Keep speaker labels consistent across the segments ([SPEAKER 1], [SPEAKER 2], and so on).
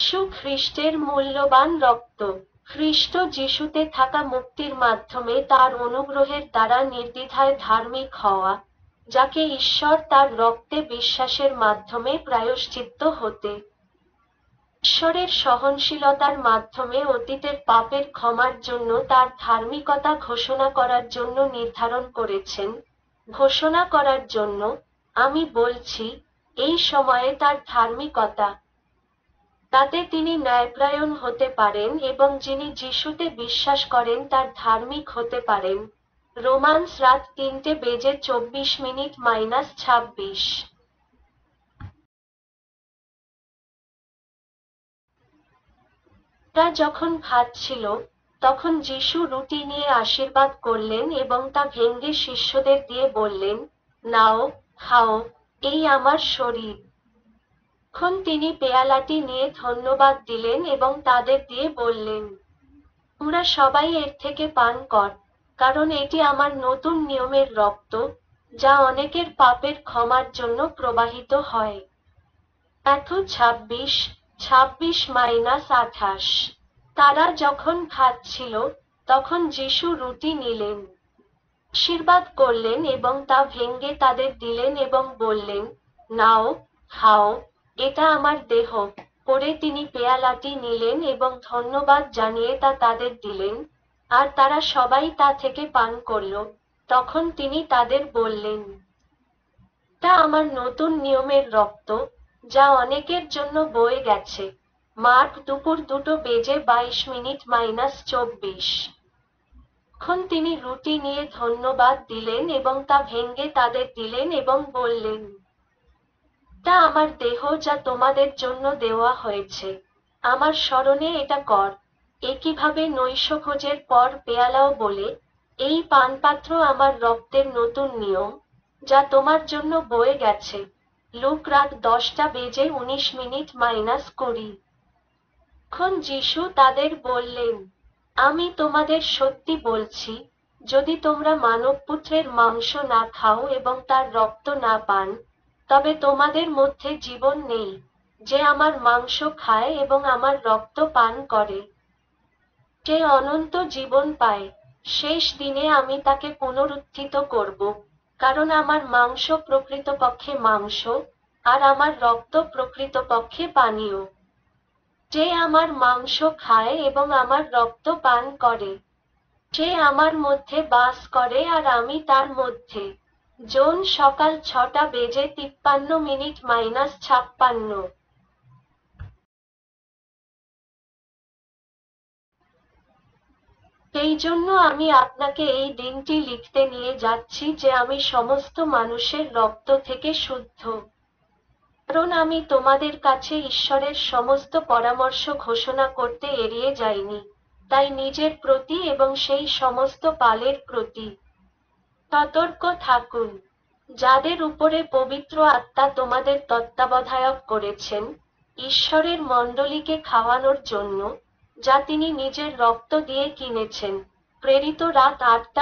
[SPEAKER 1] যিশু খ্রিস্টের মূল্যবান রক্ত। খ্রিস্ট যিশুতে থাকা মুক্তির মাধ্যমে তার অনুগ্রহের দ্বারা নির্দ্বিধায় ধার্মিক হওয়া, যাকে ঈশ্বর তার রক্তে বিশ্বাসের মাধ্যমে প্রায়শ্চিত্ত হতে ঈশ্বরের সহনশীলতার মাধ্যমে অতীতের পাপের ক্ষমার জন্য তার ধার্মিকতা ঘোষণা করার জন্য নির্ধারণ করেছেন। ঘোষণা করার জন্য, আমি বলছি, এই সময়ে তার ধার্মিকতা, তাতে তিনি ন্যায়পরায়ণ হতে পারেন এবং যিনি যিশুতে বিশ্বাস করেন তার ধার্মিক হতে পারেন। রোমান্স রাত 3:24 - রা যখন খাচ্ছিল, তখন যিশু রুটি নিয়ে আশীর্বাদ করলেন এবং তা ভেঙে শিষ্যদের দিয়ে বললেন, নাও, খাও, এই আমার শরীর। তখন তিনি পেয়ালাটি নিয়ে ধন্যবাদ দিলেন এবং তাদের দিয়ে বললেন, তোমরা সবাই এর থেকে পান কর, কারণ এটি আমার নতুন নিয়মের রক্ত, যা অনেকের পাপের ক্ষমার জন্য প্রবাহিত হয়। ম্যাথু 26:26-28। তারা যখন খাচ্ছিল, তখন যিশু রুটি নিলেন, আশীর্বাদ করলেন এবং তা ভেঙে তাদের দিলেন এবং বললেন, নাও, খাও, এটা আমার দেহ। পরে তিনি পেয়ালাটি নিলেন এবং ধন্যবাদ জানিয়ে তা তাদের দিলেন, আর তারা সবাই তা থেকে পান করল। তখন তিনি তাদের বললেন, এটা আমার নতুন নিয়মের রক্ত, যা অনেকের জন্য বয়ে গেছে। মার্ক দুপুর 2:22 তখন তিনি রুটি নিয়ে ধন্যবাদ দিলেন এবং তা ভেঙে তাদের দিলেন এবং বললেন, এটা আমার দেহ যা তোমাদের জন্য দেওয়া হয়েছে। আমার স্মরণে এটা কর। একইভাবে নৈশভোজের পর পেয়ালাও বলে, এই পানপাত্র আমার রক্তের নতুন নিয়ম, যা তোমার জন্য বয়ে গেছে। লুক রাত 10:19 তখন যিশু তাদের বললেন, আমি তোমাদের সত্যি বলছি, যদি তোমরা মানবপুত্রের মাংস না খাও এবং তার রক্ত না পান, তবে তোমাদের মধ্যে জীবন নেই। যে আমার মাংস খায় এবং আমার রক্ত পান করে, সে অনন্ত জীবন পায়। শেষ দিনে আমি তাকে পুনরুত্থিত করব, কারণ আমার মাংস প্রকৃতপক্ষে মাংস, আর আমার রক্ত প্রকৃতপক্ষে পানীয়। যে আমার মাংস খায় এবং আমার রক্ত পান করে, সে আমার মধ্যে বাস করে আর আমি তার মধ্যে। জন সকাল 6:53 - সেই জন্য আমি আপনাকে এই দিনটি লিখতে নিয়ে যাচ্ছি যে আমি সমস্ত মানুষের রক্ত থেকে শুদ্ধ। কারণ আমি তোমাদের কাছে ঈশ্বরের সমস্ত পরামর্শ ঘোষণা করতে এড়িয়ে যাইনি, তাই নিজের প্রতি এবং সেই সমস্ত পালের প্রতি সতর্ক থাকুন, যাদের উপরে পবিত্র আত্মা তোমাদের তত্ত্বাবধায়ক করেছেন, ঈশ্বরের মণ্ডলীকে খাওয়ানোর জন্য, যা তিনি নিজের রক্ত দিয়ে কিনেছেন। প্রেরিত রাত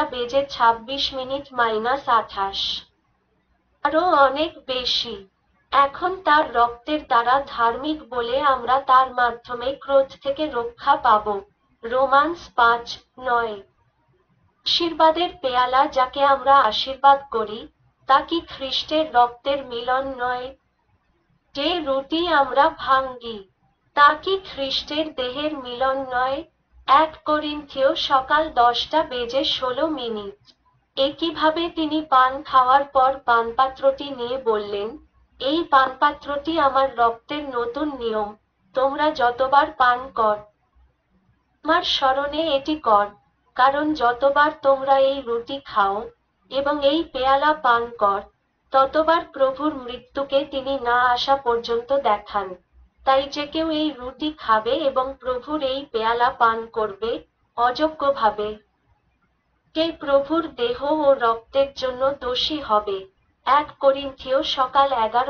[SPEAKER 1] 8:26 - আরও অনেক বেশি। এখন তার রক্তের দ্বারা ধার্মিক বলে আমরা তার মাধ্যমে ক্রোধ থেকে রক্ষা পাব। রোমান্স 5:9। আশীর্বাদের পেয়ালা যাকে আমরা আশীর্বাদ করি, তা কি খ্রিস্টের রক্তের মিলন নয়? যে রুটি আমরা ভাঙি, তা কি খ্রিস্টের দেহের মিলন নয়? 1 করিন্থীয় সকাল 10:16। একইভাবে তিনি পান খাওয়ার পর পানপাত্রটি নিয়ে বললেন, এই পানপাত্রটি আমার রক্তের নতুন নিয়ম, তোমরা যতবার পান কর, আমার স্মরণে এটি কর। কারণ যতবার তোমরা এই রুটি খাও এবং এই পেয়ালা পান কর, ততবার প্রভুর মৃত্যুকে তিনি না আসা পর্যন্ত দেখান। তাই যে কেউ এই রুটি খাবে এবং প্রভুর এই পেয়ালা পান করবে, অযোগ্যভাবে, সে প্রভুর দেহ ও রক্তের জন্য দোষী হবে। 1 করিন্থীয় সকাল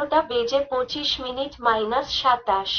[SPEAKER 1] 11:25 - 27।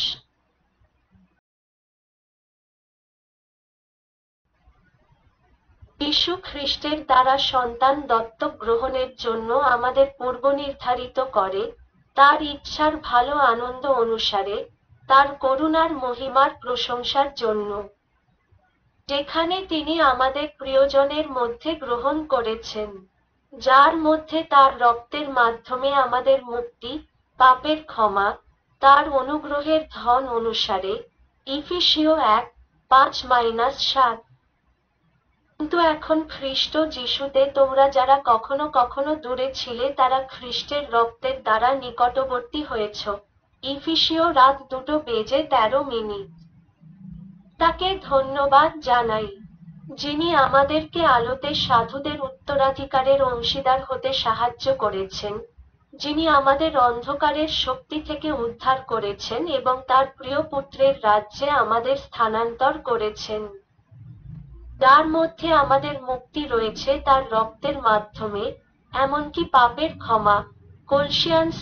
[SPEAKER 1] যীশু খ্রিস্টের দ্বারা সন্তান দত্তক গ্রহণের জন্য আমাদের পূর্বনির্ধারিত করে, তার ইচ্ছার ভালো আনন্দ অনুসারে, তার করুণার মহিমার প্রশংসার জন্য, যেখানে তিনি আমাদের প্রিয়জনের মধ্যে গ্রহণ করেছেন, যার মধ্যে তার রক্তের মাধ্যমে আমাদের মুক্তি, পাপের ক্ষমা, তার অনুগ্রহের ধন অনুসারে। ইফিসীয় 1:5-7। কিন্তু এখন খ্রিস্ট যিশুতে তোমরা যারা কখনো কখনো দূরে ছিলে তারা খ্রিস্টের রক্তের দ্বারা নিকটবর্তী হয়েছ। ইফিসীয় 2:13। তাকে ধন্যবাদ জানাই, যিনি আমাদেরকে আলোতে সাধুদের উত্তরাধিকারের অংশীদার হতে সাহায্য করেছেন, যিনি আমাদের অন্ধকারের শক্তি থেকে উদ্ধার করেছেন এবং তার প্রিয় পুত্রের রাজ্যে আমাদের স্থানান্তর করেছেন, যার মধ্যে আমাদের মুক্তি রয়েছে তার রক্তের মাধ্যমে, এমনকি পাপের ক্ষমা। কলসিয়ান্স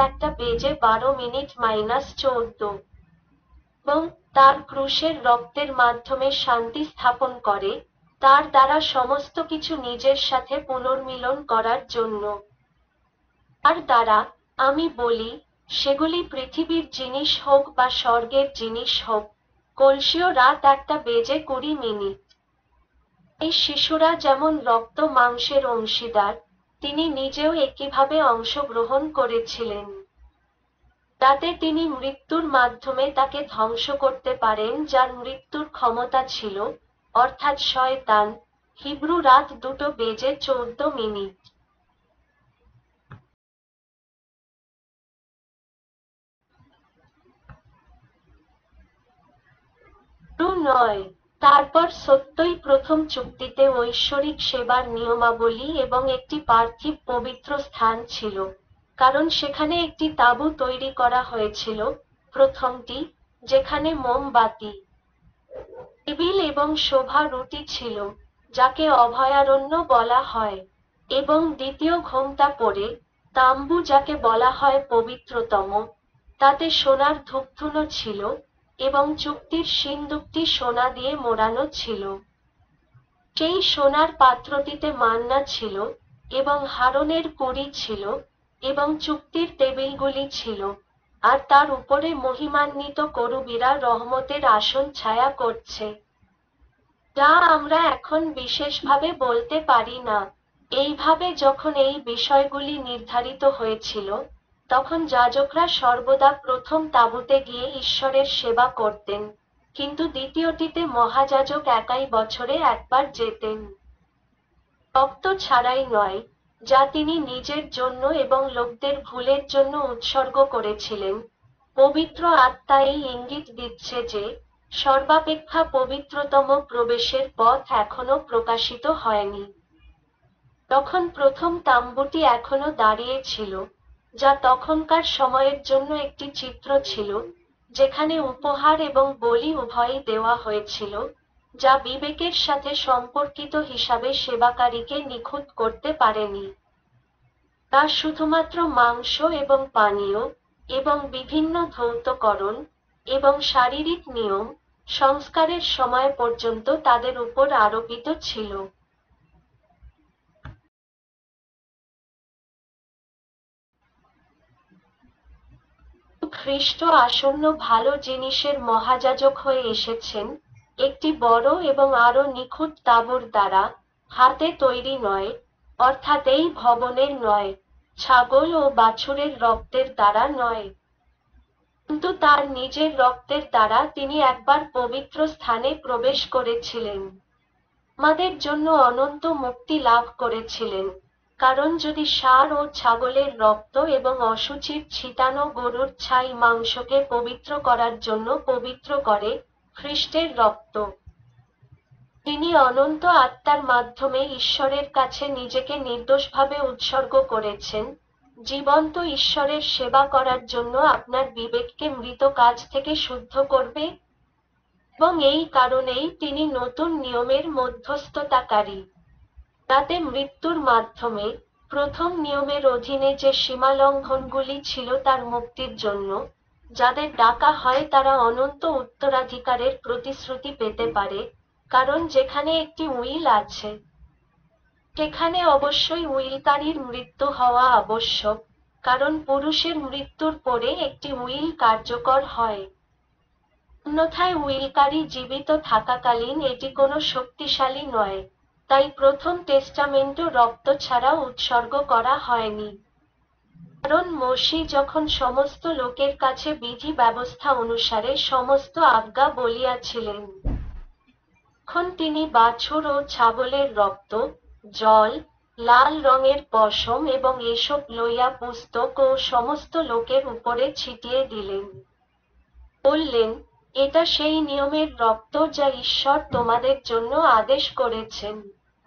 [SPEAKER 1] 1:12-14। এবং তার ক্রুশের রক্তের মাধ্যমে শান্তি স্থাপন করে, তার দ্বারা সমস্ত কিছু নিজের সাথে পুনর্মিলন করার জন্য। তার দ্বারা, আমি বলি, সেগুলি পৃথিবীর জিনিস হোক বা স্বর্গের জিনিস হোক। কলসীয় 1:20। এই শিশুরা যেমন রক্ত মাংসের অংশীদার, তিনি নিজেও একইভাবে অংশগ্রহণ করেছিলেন, যাতে তিনি মৃত্যুর মাধ্যমে তাকে ধ্বংস করতে পারেন যার মৃত্যুর ক্ষমতা ছিল, অর্থাৎ শয়তান। হিব্রু 2:14। 9। তারপর সত্যই প্রথম চুক্তিতে ঐশ্বরিক সেবার নিয়মাবলী এবং একটি পার্থিব পবিত্র স্থান ছিল, কারণ সেখানে একটি তাঁবু তৈরি করা হয়েছিল, প্রথমটি, যেখানে মোমবাতি, টেবিল এবং শোভা রুটি ছিল, যাকে অভয়ারণ্য বলা হয়, এবং দ্বিতীয় ঘোমটা পরে, তাম্বু যাকে বলা হয় পবিত্রতম, তাতে সোনার ধূপধুনো ছিল, এবং চুক্তির সিন্দুকটি সোনা দিয়ে মোড়ানো ছিল। সেই সোনার পাত্রটিতে মান্না ছিল, এবং হারনের কড়ি ছিল, এবং চুক্তির টেবিলগুলি ছিল, আর তার উপরে মহিমান্বিত করুবীরা রহমতের আসন ছায়া করছে, যা আমরা এখন বিশেষভাবে বলতে পারি না। এইভাবে যখন এই বিষয়গুলি নির্ধারিত হয়েছিল, তখন যাজকরা সর্বদা প্রথম তাঁবুতে গিয়ে ঈশ্বরের সেবা করতেন, কিন্তু দ্বিতীয়টিতে মহাযাজক একাই বছরে একবার যেতেন। রক্ত ছাড়াই নয়, যা তিনি নিজের জন্য এবং লোকদের ভুলের জন্য উৎসর্গ করেছিলেন। পবিত্র আত্মা এই ইঙ্গিত দিচ্ছে যে, সর্বাপেক্ষা পবিত্রতম প্রবেশের পথ এখনো প্রকাশিত হয়নি। তখন প্রথম তাম্বুটি এখনো দাঁড়িয়ে ছিল, যা তখনকার সময়ের জন্য একটি চিত্র ছিল, যেখানে উপহার এবং বলি উভয়ই দেওয়া হয়েছিল, যা বিবেকের সাথে সম্পর্কিত হিসাবে সেবাকারীকে নিখুঁত করতে পারেনি। তা শুধুমাত্র মাংস এবং পানীয়, এবং বিভিন্ন ধৌতকরণ, এবং শারীরিক নিয়ম, সংস্কারের সময় পর্যন্ত তাদের উপর আরোপিত ছিল। খ্রিস্ট আসন্ন ভালো জিনিসের মহাযাজক হয়ে এসেছেন, একটি বড় এবং আরো নিখুঁত তাঁবুর দ্বারা, হাতে তৈরি নয়, অর্থাৎ এই ভবনের নয়, ছাগল ও বাছুরের রক্তের দ্বারা নয়, কিন্তু তার নিজের রক্তের দ্বারা তিনি একবার পবিত্র স্থানে প্রবেশ করেছিলেন, আমাদের জন্য অনন্ত মুক্তি লাভ করেছিলেন। কারণ যদি ষাঁড় ও ছাগলের রক্ত এবং অশুচির ছিটানো গরুর ছাই মাংসকে পবিত্র করার জন্য পবিত্র করে, খ্রিস্টের রক্ত, তিনি অনন্ত আত্মার মাধ্যমে ঈশ্বরের কাছে নিজেকে নির্দোষভাবে উৎসর্গ করেছেন, জীবন্ত ঈশ্বরের সেবা করার জন্য আপনার বিবেককে মৃত কাজ থেকে শুদ্ধ করবে, এবং এই কারণেই তিনি নতুন নিয়মের মধ্যস্থতাকারী, যাতে মৃত্যুর মাধ্যমে, প্রথম নিয়মের অধীনে যে সীমালঙ্ঘনগুলি ছিল তার মুক্তির জন্য, যাদের ডাকা হয় তারা অনন্ত উত্তরাধিকারের প্রতিশ্রুতি পেতে পারে, কারণ যেখানে একটি উইল আছে, সেখানে অবশ্যই উইলকারীর মৃত্যু হওয়া আবশ্যক, কারণ পুরুষের মৃত্যুর পরে একটি উইল কার্যকর হয়। অন্যথায় উইলকারি জীবিত থাকাকালীন এটি কোনো শক্তিশালী নয়, তাই প্রথম টেস্টামেন্টও রক্ত ছাড়া উৎসর্গ করা হয়নি। কারণ মোশি যখন সমস্ত লোকের কাছে বিধি ব্যবস্থা অনুসারে সমস্ত আজ্ঞা বলিয়াছিলেন, তখন তিনি বাছুর ও ছাগলের রক্ত, জল, লাল রঙের পশম এবং এসব লইয়া পুস্তক ও সমস্ত লোকের উপরে ছিটিয়ে দিলেন। বললেন, এটা সেই নিয়মের রক্ত যা ঈশ্বর তোমাদের জন্য আদেশ করেছেন।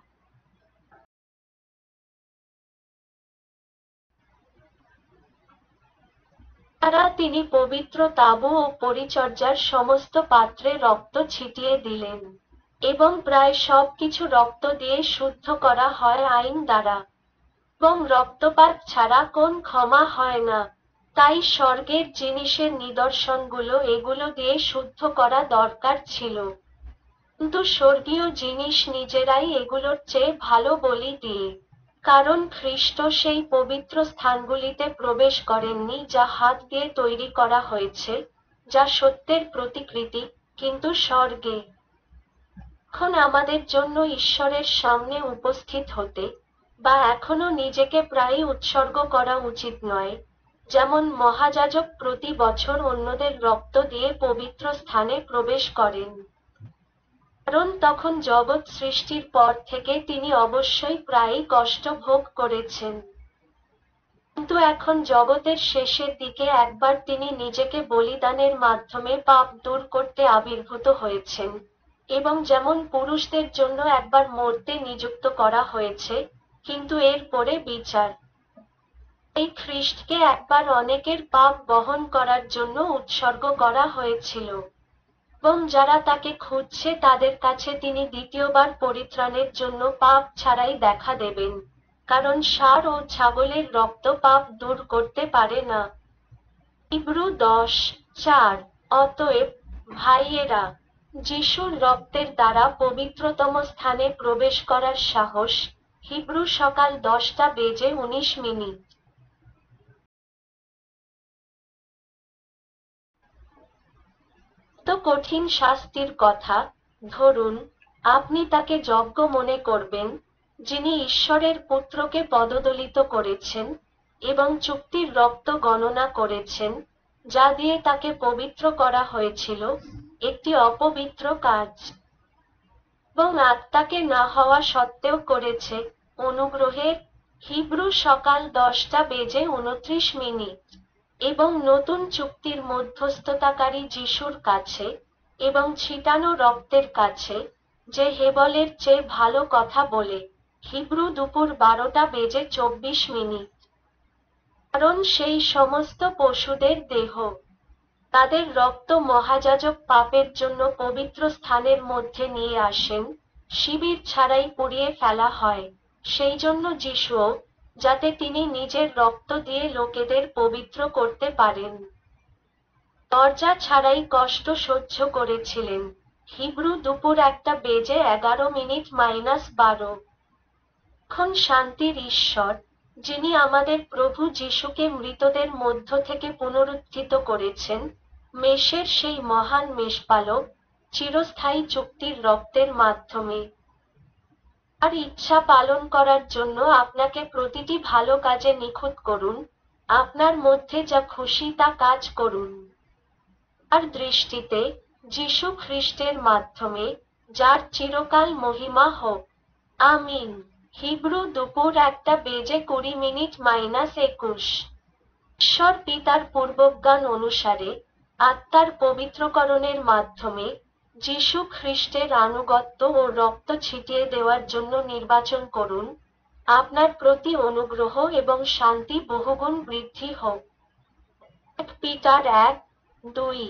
[SPEAKER 1] তারা তিনি পবিত্র তাঁবু ও পরিচর্যার সমস্ত পাত্রে রক্ত ছিটিয়ে দিলেন, এবং প্রায় সব কিছু রক্ত দিয়ে শুদ্ধ করা হয় আইন দ্বারা, এবং রক্তপাত ছাড়া কোন ক্ষমা হয় না। তাই স্বর্গের জিনিসের নিদর্শনগুলো এগুলো দিয়ে শুদ্ধ করা দরকার ছিল, কিন্তু স্বর্গীয় জিনিস নিজেরাই এগুলোর চেয়ে ভালো বলি দিয়ে। কারণ খ্রিস্ট সেই পবিত্র স্থানগুলিতে প্রবেশ করেননি যা হাত দিয়ে তৈরি করা হয়েছে, যা সত্যের প্রতিকৃতি, কিন্তু স্বর্গে। এখন আমাদের জন্য ঈশ্বরের সামনে উপস্থিত হতে, বা এখনো নিজেকে প্রায়ই উৎসর্গ করা উচিত নয়, যেমন মহাযাজক প্রতি বছর অন্যদের রক্ত দিয়ে পবিত্র স্থানে প্রবেশ করেন। কারণ তখন জগৎ সৃষ্টির পর থেকে তিনি অবশ্যই প্রায়ই কষ্ট ভোগ করেছেন। কিন্তু এখন জগতের শেষের দিকে একবার তিনি নিজেকে বলিদানের মাধ্যমে পাপ দূর করতে আবির্ভূত হয়েছেন, এবং যেমন পুরুষদের জন্য একবার মরতে নিযুক্ত করা হয়েছে, কিন্তু এর পরে বিচার। এই খ্রিস্টকে একবার অনেকের পাপ বহন করার জন্য উৎসর্গ করা হয়েছিল, এবং যারা তাকে খুঁজছে তাদের কাছে তিনি দ্বিতীয়বার পরিত্রাণের জন্য পাপ ছাড়াই দেখা দেবেন, কারণ ষাঁড় ও ছাগলের রক্ত পাপ দূর করতে পারে না। হিব্রু 10:4। অতএব, ভাইয়েরা, যিশুর রক্তের দ্বারা পবিত্রতম স্থানে প্রবেশ করার সাহস। হিব্রু সকাল 10:19। তো কঠিন শাস্তির কথা, ধরুন, আপনি তাকে যজ্ঞ মনে করবেন, যিনি ঈশ্বরের পুত্রকে পদদলিত করেছেন, এবং চুক্তির রক্ত গণনা করেছেন, যা দিয়ে তাকে পবিত্র করা হয়েছিল, একটি অপবিত্র কাজ, এবং আত্মাকে না হওয়া সত্ত্বেও করেছে, অনুগ্রহের। হিব্রু সকাল 10:29। এবং নতুন চুক্তির মধ্যস্থতাকারী যিশুর কাছে, এবং ছিটানো রক্তের কাছে, যে হেবলের চেয়ে ভালো কথা বলে। হিব্রু দুপুর 12:24। কারণ সেই সমস্ত পশুদের দেহ, তাদের রক্ত মহাযাজক পাপের জন্য পবিত্র স্থানের মধ্যে নিয়ে আসেন, শিবির ছাড়াই পুড়িয়ে ফেলা হয়, সেই জন্য যিশুও, যাতে তিনি নিজের রক্ত দিয়ে লোকেদের পবিত্র করতে পারেন, দরজা ছাড়াই কষ্ট সহ্য করেছিলেন। হিব্রু দুপুর 1:11-12। এখন শান্তির ঈশ্বর, যিনি আমাদের প্রভু যিশুকে মৃতদের মধ্য থেকে পুনরুত্থিত করেছেন, মেষের সেই মহান মেষপালক, চিরস্থায়ী চুক্তির রক্তের মাধ্যমে আর ইচ্ছা পালন করার জন্য আপনাকে প্রতিটি ভালো কাজে নিখুঁত করুন, আপনার মধ্যে যা খুশি তা কাজ করুন। আর দৃষ্টিতে, যিশু খ্রিস্টের মাধ্যমে, যার চিরকাল মহিমা হোক। আমিন। হিব্রু দুপুর 1:20-21। ঈশ্বর পিতার পূর্বজ্ঞান অনুসারে, আত্মার পবিত্রকরণের মাধ্যমে, যিশু খ্রিস্টের আনুগত্য ও রক্ত ছিটিয়ে দেওয়ার জন্য নির্বাচন করুন। আপনার প্রতি অনুগ্রহ এবং শান্তি বহুগুণ বৃদ্ধি হোক। 1 পিটার 1:2।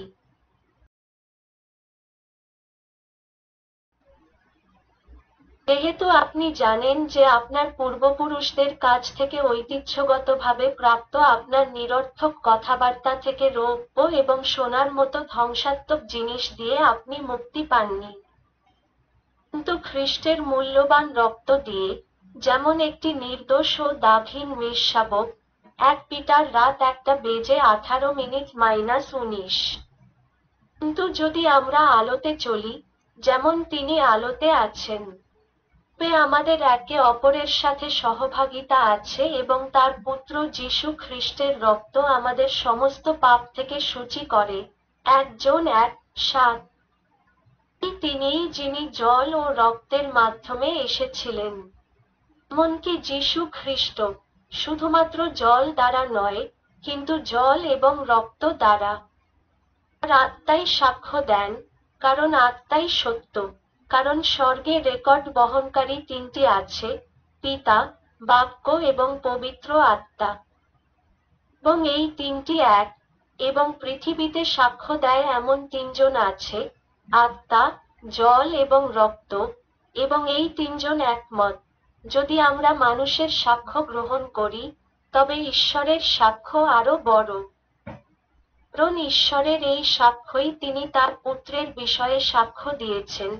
[SPEAKER 1] যেহেতু আপনি জানেন যে আপনার পূর্বপুরুষদের কাছ থেকে ঐতিহ্যগতভাবে প্রাপ্ত আপনার নিরর্থক কথাবার্তা থেকে রৌপ্য এবং সোনার মতো ধ্বংসাত্মক জিনিস দিয়ে আপনি মুক্তি পাননি, কিন্তু খ্রিস্টের মূল্যবান রক্ত দিয়ে, যেমন একটি নির্দোষ ও দাগহীন মেষশাবক। 1 পিটার রাত 1:18-19। কিন্তু যদি আমরা আলোতে চলি, যেমন তিনি আলোতে আছেন, তবে আমাদের একে অপরের সাথে সহভাগিতা আছে এবং তার পুত্র যীশু খ্রিস্টের রক্ত আমাদের সমস্ত পাপ থেকে শুচি করে। 1 জন 1:7। তিনিই যিনি জল ও রক্তের মাধ্যমে এসেছিলেন। এমনকি যীশু খ্রিস্ট শুধুমাত্র জল দ্বারা নয়, কিন্তু জল এবং রক্ত দ্বারা। আর আত্মাই সাক্ষ্য দেন, কারণ আত্মাই সত্য, কারণ স্বর্গে রেকর্ড বহনকারী তিনটি আছে, পিতা, বাক্য এবং পবিত্র আত্মা। এবং এই তিনটি এক, এবং পৃথিবীতে সাক্ষ্য দেয় এমন তিনজন আছে, আত্মা, জল এবং রক্ত, এবং এই তিনজন একমত। যদি আমরা মানুষের সাক্ষ্য গ্রহণ করি, তবে ঈশ্বরের সাক্ষ্য আরো বড়। কারণ ঈশ্বরের এই সাক্ষ্যই তিনি তার পুত্রের বিষয়ে সাক্ষ্য দিয়েছেন।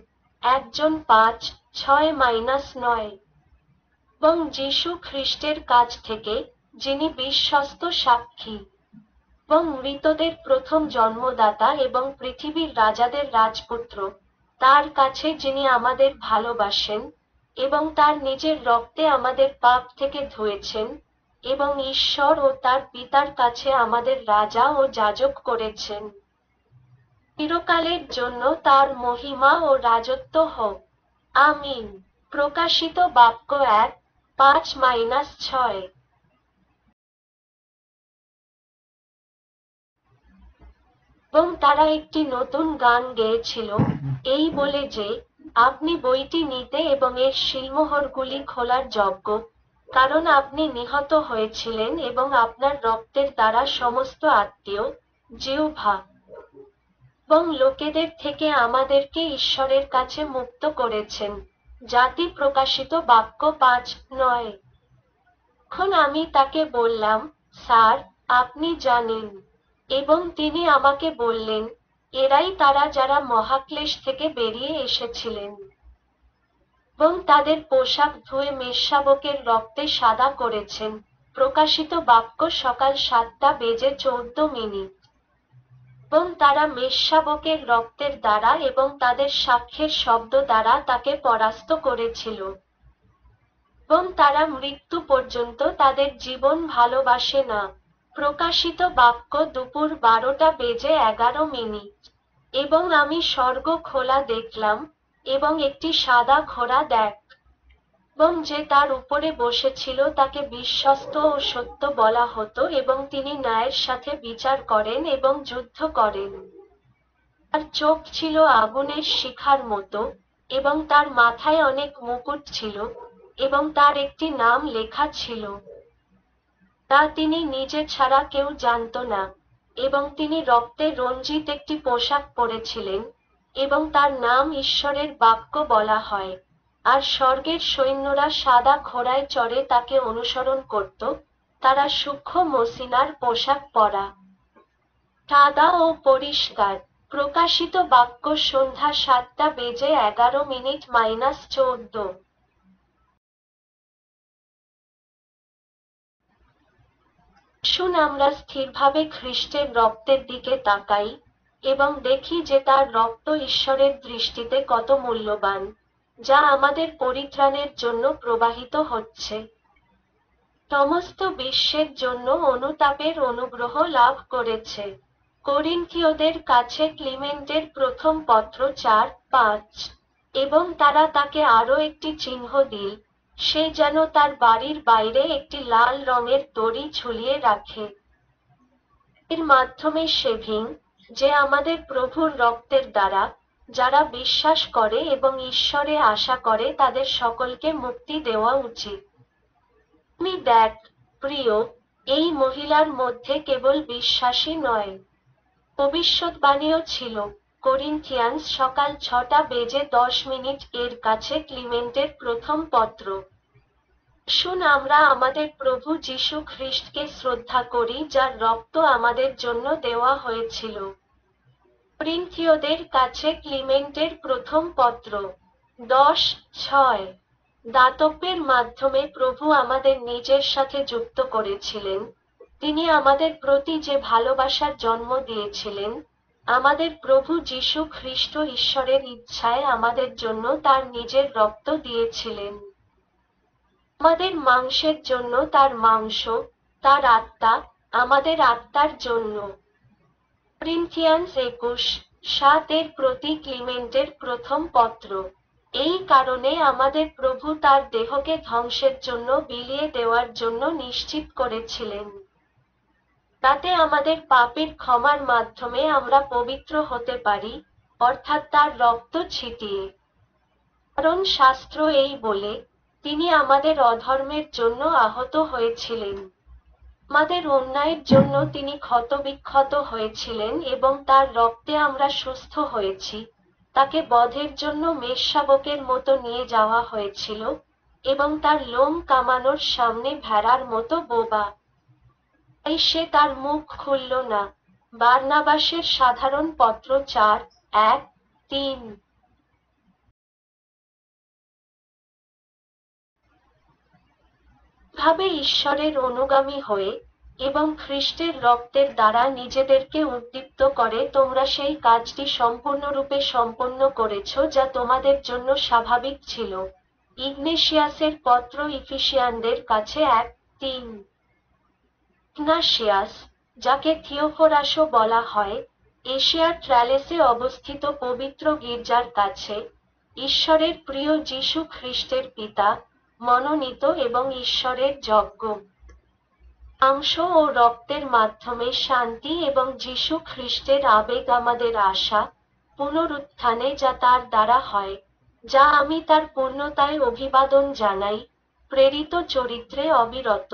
[SPEAKER 1] 1 জন 5:6-9। এবং যীশু খ্রিস্টের কাছ থেকে, যিনি বিশ্বস্ত সাক্ষী এবং মৃতদের প্রথম জন্মদাতা এবং পৃথিবীর রাজাদের রাজপুত্র, তার কাছে যিনি আমাদের ভালোবাসেন এবং তার নিজের রক্তে আমাদের পাপ থেকে ধুয়েছেন, এবং ঈশ্বর ও তার পিতার কাছে আমাদের রাজা ও যাজক করেছেন। চিরকালের জন্য তার মহিমা ও রাজত্ব হোক। আমিন। প্রকাশিত বাক্য 1:5-6। এবং তারা একটি নতুন গান গেয়েছিল, এই বলে যে, আপনি বইটি নিতে এবং এর সিলমোহরগুলি খোলার যোগ্য, কারণ আপনি নিহত হয়েছিলেন এবং আপনার রক্তের দ্বারা সমস্ত আত্মীয়, জিহ্বা এবং লোকেদের থেকে আমাদেরকে ঈশ্বরের কাছে মুক্ত করেছেন। জাতি প্রকাশিত বাক্য 5:9। এখন আমি তাকে বললাম, স্যার, আপনি জানেন। এবং তিনি আমাকে বললেন, এরাই তারা যারা মহাক্লেশ থেকে বেরিয়ে এসেছিলেন এবং তাদের পোশাক ধুয়ে মেষশাবকের রক্তে সাদা করেছেন। প্রকাশিত বাক্য সকাল 7:14। এবং তারা মেষশাবকের রক্তের দ্বারা এবং তাদের সাক্ষ্যের শব্দ দ্বারা তাকে পরাস্ত করেছিল। এবং তারা মৃত্যু পর্যন্ত তাদের জীবন ভালোবাসে না। প্রকাশিত বাক্য দুপুর 12:11। এবং আমি স্বর্গ খোলা দেখলাম, এবং একটি সাদা ঘোড়া দেখ। এবং যে তার উপরে বসেছিল তাকে বিশ্বস্ত ও সত্য বলা হতো এবং তিনি ন্যায়ের সাথে বিচার করেন এবং যুদ্ধ করেন। তার চোখ ছিল আগুনের শিখার মতো, এবং তার মাথায় অনেক মুকুট ছিল, এবং তার একটি নাম লেখা ছিল, তা তিনি নিজে ছাড়া কেউ জানত না। এবং তিনি রক্তে রঞ্জিত একটি পোশাক পরেছিলেন, এবং তার নাম ঈশ্বরের বাক্য বলা হয়। আর স্বর্গের সৈন্যরা সাদা ঘোড়ায় চড়ে তাকে অনুসরণ করত, তারা সূক্ষ্ম মসিনার পোশাক পরা, সাদা ও পরিষ্কার। প্রকাশিত বাক্য সন্ধ্যা 7:11-14। আসুন আমরা স্থিরভাবে খ্রিস্টের রক্তের দিকে তাকাই এবং দেখি যে তার রক্ত ঈশ্বরের দৃষ্টিতে কত মূল্যবান, যা আমাদের পরিত্রাণের জন্য প্রবাহিত হচ্ছে, সমস্ত বিশ্বের জন্য অনুতাপের অনুগ্রহ লাভ করেছে। করিন্থীয়দের কাছে ক্লিমেন্টের প্রথম পত্র 4:5। এবং তারা তাকে আরো একটি চিহ্ন দিল, সে যেন তার বাড়ির বাইরে একটি লাল রঙের দড়ি ঝুলিয়ে রাখে। এর মাধ্যমে শেভিং, যে আমাদের প্রভুর রক্তের দ্বারা, যারা বিশ্বাস করে এবং ঈশ্বরে আশা করে তাদের সকলকে মুক্তি দেওয়া উচিত। তুমি দেখ, প্রিয়, এই মহিলার মধ্যে কেবল বিশ্বাসী নয়, ভবিষ্যদ্বাণীও ছিল। করিন্থিয়ান্স সকাল 6:10 এর কাছে ক্লিমেন্টের প্রথম পত্র। আসুন আমরা আমাদের প্রভু যীশু খ্রিস্টকে শ্রদ্ধা করি, যার রক্ত আমাদের জন্য দেওয়া হয়েছিল। করিন্থীয়দের কাছে ক্লিমেন্টের প্রথম পত্র 10:6। দাতব্যের মাধ্যমে প্রভু আমাদের নিজের সাথে যুক্ত করেছিলেন। তিনি আমাদের প্রতি যে ভালোবাসার জন্ম দিয়েছিলেন, আমাদের প্রভু যীশু খ্রিস্ট ঈশ্বরের ইচ্ছায় আমাদের জন্য তার নিজের রক্ত দিয়েছিলেন। আমাদের মাংসের জন্য তার মাংস, তার আত্মা আমাদের আত্মার জন্য। করিন্থিয়ান্স 21:7 প্রতি ক্লিমেন্টের প্রথম পত্র। এই কারণে আমাদের প্রভু তার দেহকে ধ্বংসের জন্য বিলিয়ে দেওয়ার জন্য নিশ্চিত করেছিলেন, তাতে আমাদের পাপের ক্ষমার মাধ্যমে আমরা পবিত্র হতে পারি, অর্থাৎ তার রক্ত ছিটিয়ে। কারণ শাস্ত্র এই বলে, তিনি আমাদের অধর্মের জন্য আহত হয়েছিলেন, আমাদের অন্যায়ের জন্য তিনি ক্ষতবিক্ষত হয়েছিলেন এবং তার রক্তে আমরা সুস্থ হয়েছি। তাকে বধের জন্য মেষশাবকের মতো নিয়ে যাওয়া হয়েছিল এবং তার লোম কামানোর সামনে ভেড়ার মতো বোবা। তাই সে তার মুখ খুলল না। বার্নাবাসের সাধারণ পত্র 4:1-3। ভাবে ঈশ্বরের অনুগামী হয়ে এবং খ্রিস্টের রক্তের দ্বারা নিজেদেরকে উদ্দীপ্ত করে তোমরা সেই কাজটি সম্পূর্ণরূপে সম্পন্ন করেছ যা তোমাদের জন্য স্বাভাবিক ছিল। ইগনেশিয়াসের পত্র ইফিসিয়ানদের কাছে 1:3। ইগনাশিয়াস, যাকে থিওফোরাসও বলা হয়, এশিয়ার ট্র্যালেসে অবস্থিত পবিত্র গির্জার কাছে, ঈশ্বরের প্রিয় যীশু খ্রিস্টের পিতা, মনোনীত এবং ঈশ্বরের যজ্ঞ। মাংস ও রক্তের মাধ্যমে শান্তি এবং যীশু খ্রিস্টের আবেগ আমাদের আশা, পুনরুত্থানে যা তার দ্বারা হয়, যা আমি তার পূর্ণতায় অভিবাদন জানাই, প্রেরিত চরিত্রে অবিরত।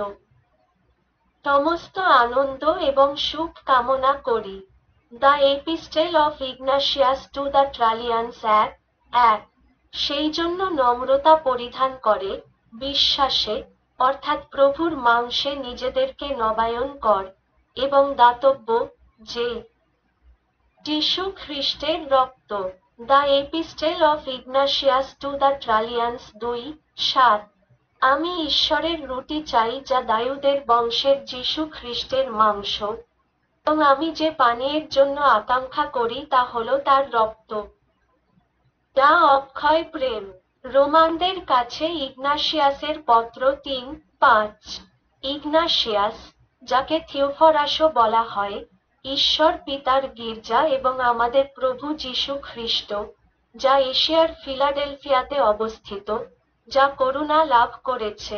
[SPEAKER 1] সমস্ত আনন্দ এবং সুখ কামনা করি। The epistle of Ignatius to the Trallians 1:1। সেই জন্য নম্রতা পরিধান করে, বিশ্বাসে, অর্থাৎ প্রভুর মাংসে নিজেদেরকে নবায়ন কর, এবং দাতব্য, যে যীশু খ্রিস্টের রক্ত। The epistle of Ignatius to the Trallians 2:7। আমি ঈশ্বরের রুটি চাই যা দায়ুদের বংশের যীশু খ্রিস্টের মাংস, এবং আমি যে পানীয়ের জন্য আকাঙ্ক্ষা করি তা হল তার রক্ত, যা অক্ষয় প্রেম। রোমানদের কাছে ইগনাশিয়াসের পত্র 3:5। ইগনাশিয়াস, যাকে থিওফরাসও বলা হয়, ঈশ্বর পিতার গির্জা এবং আমাদের প্রভু যীশু খ্রিস্ট, যা এশিয়ার ফিলাডেলফিয়াতে অবস্থিত, যা করুণা লাভ করেছে,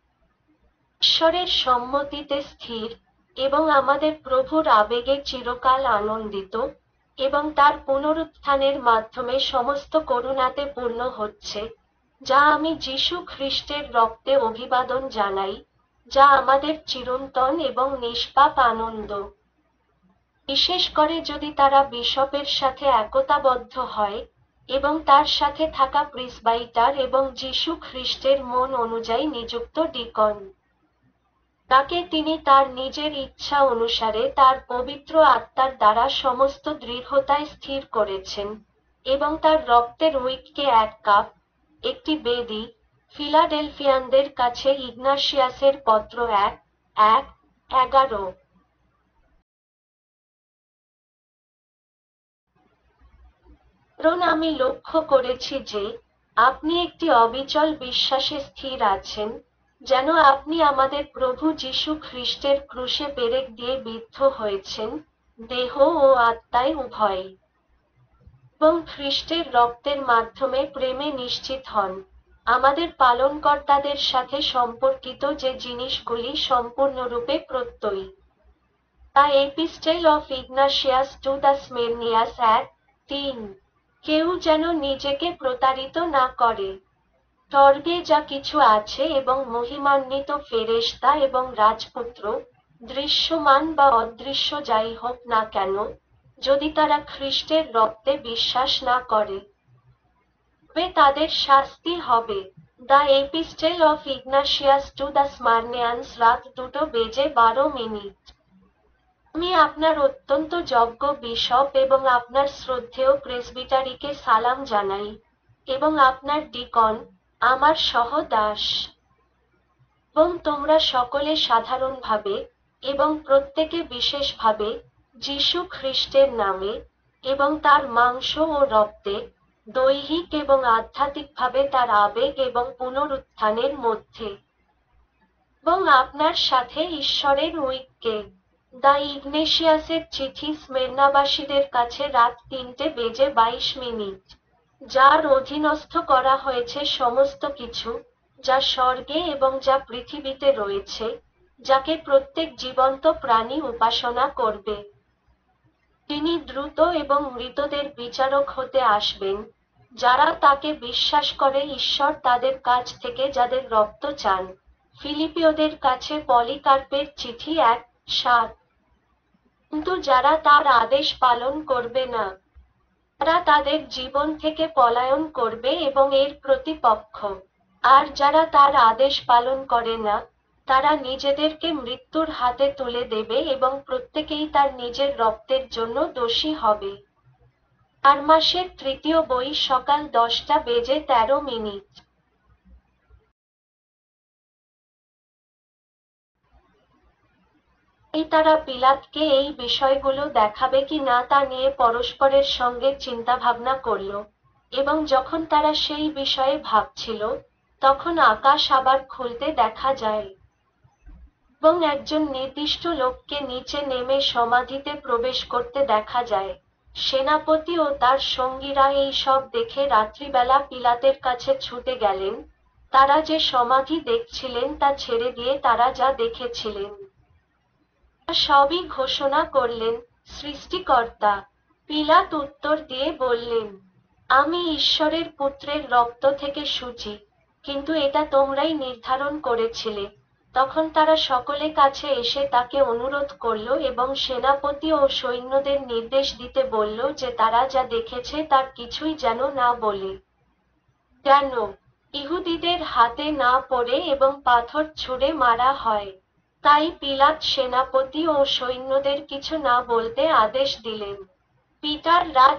[SPEAKER 1] ঈশ্বরের সম্মতিতে স্থির, এবং আমাদের প্রভুর আবেগে চিরকাল আনন্দিত, এবং তার পুনরুত্থানের মাধ্যমে সমস্ত করুণাতে পূর্ণ হচ্ছে, যা আমি যীশু খ্রিস্টের রক্তে অভিবাদন জানাই, যা আমাদের চিরন্তন এবং নিষ্পাপ আনন্দ। বিশেষ করে যদি তারা বিশপের সাথে একতাবদ্ধ হয় এবং তার সাথে থাকা প্রিসবাইটার এবং যীশু খ্রিস্টের মন অনুযায়ী নিযুক্ত ডিকন, তাকে তিনি তার নিজের ইচ্ছা অনুসারে তার পবিত্র আত্মার দ্বারা সমস্ত দৃঢ়তায় স্থির করেছেন, এবং তার রক্তের উইককে 1 কাপ, একটি বেদী। ফিলাডেলফিয়ানদের কাছে ইগনাশিয়াসের পত্র 1:11। কারণ আমি লক্ষ্য করেছি যে আপনি একটি অবিচল বিশ্বাসে স্থির আছেন, যেন আপনি আমাদের প্রভু যীশু খ্রিস্টের ক্রুশে পেরেক দিয়ে বিদ্ধ হয়েছেন, দেহ ও আত্মায় উভয়ই, এবং খ্রিস্টের রক্তের মাধ্যমে প্রেমে নিশ্চিত হন, আমাদের পালনকর্তাদের সাথে সম্পর্কিত যে জিনিসগুলি সম্পূর্ণরূপে প্রত্যয়ী। The epistle of Ignatius to the Smyrnaeans 1:3। কেউ যেন নিজেকে প্রতারিত না করে। স্বর্গে যা কিছু আছে এবং মহিমান্বিত ফেরেশতা এবং রাজপুত্র, দৃশ্যমান বা অদৃশ্য যাই হোক না কেন, যদি তারা খ্রিস্টের রক্তে বিশ্বাস না করে, তবে তাদের শাস্তি হবে। The epistle of Ignatius to the Smyrnaeans রাত 2:12। আমি আপনার অত্যন্ত যোগ্য বিশপ এবং আপনার শ্রদ্ধেয় প্রেসবিটারিকে সালাম জানাই, এবং আপনার ডিকন, আমার সহদাস। এবং তোমরা সকলে সাধারণভাবে, এবং প্রত্যেকে বিশেষভাবে, যীশু খ্রিস্টের নামে, এবং তার মাংস ও রক্তে, দৈহিক এবং আধ্যাত্মিকভাবে তার আবেগ এবং পুনরুত্থানের মধ্যে, এবং আপনার সাথে ঈশ্বরের ঐক্যে। দ্য ইগনেশিয়াসের চিঠি স্মেরনাবাসীদের কাছে রাত 3:22। যার অধীনস্থ করা হয়েছে সমস্ত কিছু, যা স্বর্গে এবং যা পৃথিবীতে রয়েছে, যাকে প্রত্যেক জীবন্ত প্রাণী উপাসনা করবে। তিনি দ্রুত এবং মৃতদের বিচারক হতে আসবেন। যারা তাকে বিশ্বাস করে ঈশ্বর তাদের কাছ থেকে যাদের রক্ত চান। ফিলিপিওদের কাছে পলিকার্পের চিঠি 1:7। কিন্তু যারা তার আদেশ পালন করবে না, তারা তাদের জীবন থেকে পলায়ন করবে এবং এর প্রতিপক্ষ। আর যারা তার আদেশ পালন করে না, তারা নিজেদেরকে মৃত্যুর হাতে তুলে দেবে এবং প্রত্যেকেই তার নিজের রক্তের জন্য দোষী হবে। 4 মাসের তৃতীয় বই সকাল 10:13। তারা পিলাতকে এই বিষয়গুলো দেখাবে কি না তা নিয়ে পরস্পরের সঙ্গে চিন্তাভাবনা করল, এবং যখন তারা সেই বিষয়ে ভাবছিল, তখন আকাশ আবার খুলতে দেখা যায়, এবং একজন নির্দিষ্ট লোককে নিচে নেমে সমাধিতে প্রবেশ করতে দেখা যায়। সেনাপতি ও তার সঙ্গীরা এই সব দেখে রাত্রিবেলা পিলাতের কাছে ছুটে গেলেন। তারা যে সমাধি দেখছিলেন তা ছেড়ে দিয়ে তারা যা দেখেছিলেন সবই ঘোষণা করলেন। সৃষ্টিকর্তা। পিলাত উত্তর দিয়ে বললেন, আমি ঈশ্বরের পুত্রের রক্ত থেকে শুচি, কিন্তু এটা তোমরাই নির্ধারণ করেছিলে। তখন তারা সকলে কাছে এসে তাকে অনুরোধ করল এবং সেনাপতি ও সৈন্যদের নির্দেশ দিতে বলল যে তারা যা দেখেছে তার কিছুই যেন না বলে, যেন ইহুদিদের হাতে না পড়ে এবং পাথর ছুঁড়ে মারা হয়। তাই পিলাত সেনাপতি ও সৈন্যদের কিছু না বলতে আদেশ দিলেন। পিটার রাত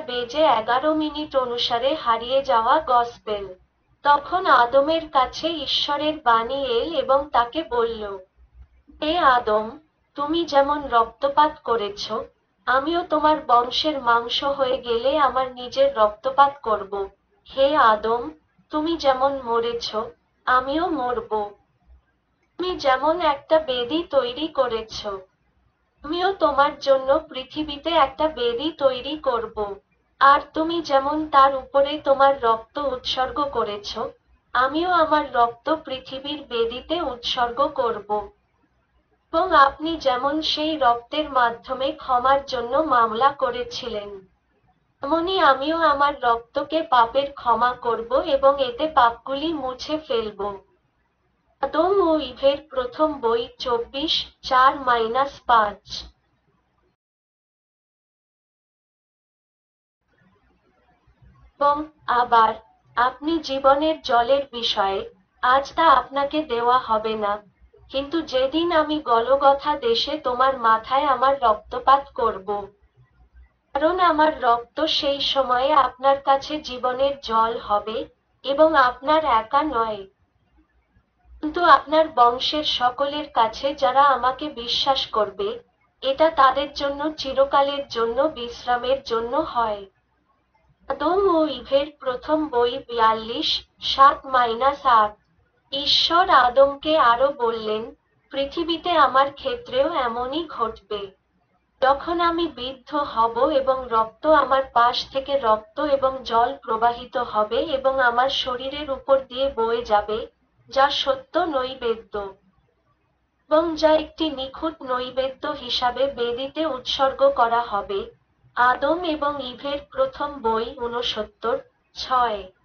[SPEAKER 1] 1:11 অনুসারে হারিয়ে যাওয়া গসপেল। তখন আদমের কাছে ঈশ্বরের বাণী এল এবং তাকে বলল, হে আদম, তুমি যেমন রক্তপাত করেছ, আমিও তোমার বংশের মাংস হয়ে গেলে আমার নিজের রক্তপাত করব। হে আদম, তুমি যেমন মরেছ, আমিও মরব। তুমি যেমন একটা বেদী তৈরি করেছ, আমিও তোমার জন্য পৃথিবীতে একটা বেদী তৈরি করব। আর তুমি যেমন তার উপরে তোমার রক্ত উৎসর্গ করেছ, আমিও আমার রক্ত পৃথিবীর বেদীতে উৎসর্গ করব। এবং আপনি যেমন সেই রক্তের মাধ্যমে ক্ষমার জন্য মামলা করেছিলেন, তেমনি আমিও আমার রক্তকে পাপের ক্ষমা করব এবং এতে পাপগুলি মুছে ফেলব। আদম ও ইভের প্রথম বই 24:4-5। এবং আবার, আপনি জীবনের জলের বিষয়ে, আজ তা আপনাকে দেওয়া হবে না, কিন্তু যেদিন আমি গলগথা দেশে তোমার মাথায় আমার রক্তপাত করব। কারণ আমার রক্ত সেই সময়ে আপনার কাছে জীবনের জল হবে, এবং আপনার একা নয়, কিন্তু আপনার বংশের সকলের কাছে যারা আমাকে বিশ্বাস করবে। এটা তাদের জন্য চিরকালের জন্য বিশ্রামের জন্য হয়। আদম ও ইভের প্রথম বই 42:7-8। ঈশ্বর আদমকে আরো বললেন, পৃথিবীতে আমার ক্ষেত্রেও এমনই ঘটবে। যখন আমি বিদ্ধ হব এবং রক্ত আমার পাশ থেকে রক্ত এবং জল প্রবাহিত হবে এবং আমার শরীরের উপর দিয়ে বয়ে যাবে, যা সত্য নৈবেদ্য, এবং যা একটি নিখুঁত নৈবেদ্য হিসাবে বেদীতে উৎসর্গ করা হবে। আদম এবং ইভের প্রথম বই 69:6।